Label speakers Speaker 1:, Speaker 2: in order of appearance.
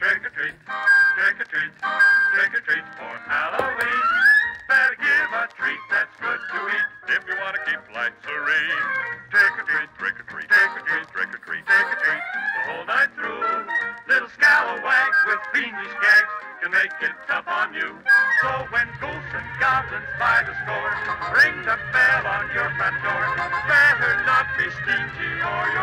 Speaker 1: Trick or treat, trick or treat, trick or treat for Halloween. Better give a treat that's good to eat if you want to keep life serene. Trick or treat, trick or treat, trick or treat, trick or treat, trick or treat the whole night through. Little scalawags with fiendish gags can make it tough on you. So when ghosts and goblins by the score ring the bell on your front door, better not be stingy or you're